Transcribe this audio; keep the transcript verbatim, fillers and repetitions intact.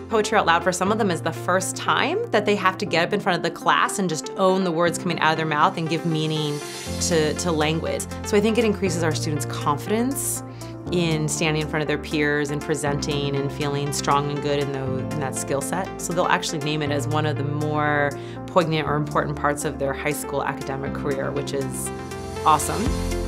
Poetry out loud for some of them is the first time that they have to get up in front of the class and just own the words coming out of their mouth and give meaning to, to language. So I think it increases our students' confidence in standing in front of their peers and presenting and feeling strong and good in, those, in that skill set. So they'll actually name it as one of the more poignant or important parts of their high school academic career, which is awesome.